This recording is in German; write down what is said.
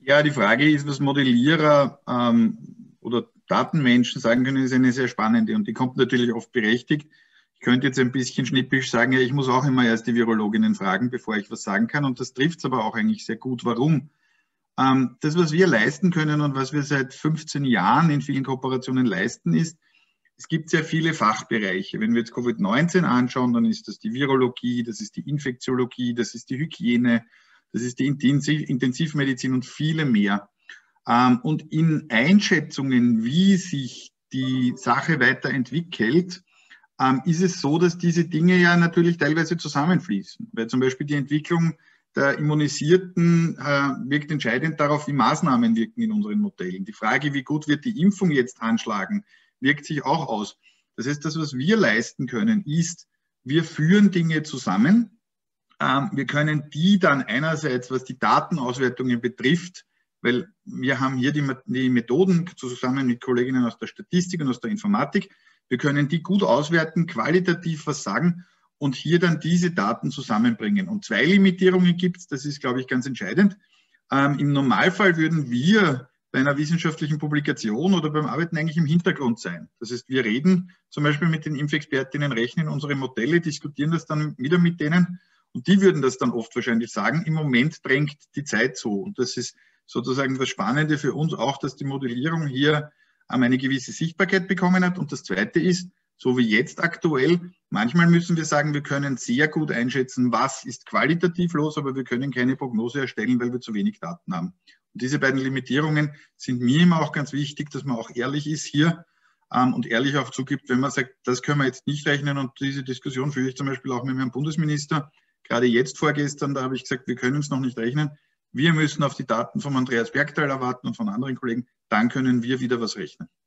Ja, die Frage ist, was Modellierer oder Datenmenschen sagen können, ist eine sehr spannende und die kommt natürlich oft berechtigt. Ich könnte jetzt ein bisschen schnippisch sagen, ja, ich muss auch immer erst die Virologinnen fragen, bevor ich was sagen kann und das trifft es aber auch eigentlich sehr gut. Warum? Das, was wir leisten können und was wir seit 15 Jahren in vielen Kooperationen leisten, ist, es gibt sehr viele Fachbereiche. Wenn wir jetzt Covid-19 anschauen, dann ist das die Virologie, das ist die Infektiologie, das ist die Hygiene, das ist die Intensivmedizin und viele mehr. Und in Einschätzungen, wie sich die Sache weiterentwickelt, ist es so, dass diese Dinge ja natürlich teilweise zusammenfließen. Weil zum Beispiel die Entwicklung der Immunisierten wirkt entscheidend darauf, wie Maßnahmen wirken in unseren Modellen. Die Frage, wie gut wird die Impfung jetzt anschlagen, wirkt sich auch aus. Das heißt, das, was wir leisten können, ist, wir führen Dinge zusammen. Wir können die dann einerseits, was die Datenauswertungen betrifft, weil wir haben hier die Methoden zusammen mit Kolleginnen aus der Statistik und aus der Informatik, wir können die gut auswerten, qualitativ was sagen und hier dann diese Daten zusammenbringen. Und zwei Limitierungen gibt es, das ist, glaube ich, ganz entscheidend. Im Normalfall würden wir bei einer wissenschaftlichen Publikation oder beim Arbeiten eigentlich im Hintergrund sein. Das heißt, wir reden zum Beispiel mit den Impfexpertinnen, rechnen unsere Modelle, diskutieren das dann wieder mit denen und die würden das dann oft wahrscheinlich sagen. Im Moment drängt die Zeit so und das ist sozusagen das Spannende für uns auch, dass die Modellierung hier eine gewisse Sichtbarkeit bekommen hat. Und das Zweite ist, so wie jetzt aktuell, manchmal müssen wir sagen, wir können sehr gut einschätzen, was ist qualitativ los, aber wir können keine Prognose erstellen, weil wir zu wenig Daten haben. Und diese beiden Limitierungen sind mir immer auch ganz wichtig, dass man auch ehrlich ist hier und ehrlich auch zugibt, wenn man sagt, das können wir jetzt nicht rechnen. Und diese Diskussion führe ich zum Beispiel auch mit meinem Bundesminister. Gerade jetzt vorgestern, da habe ich gesagt, wir können es noch nicht rechnen. Wir müssen auf die Daten von Andreas Bergtaler warten und von anderen Kollegen. Dann können wir wieder was rechnen.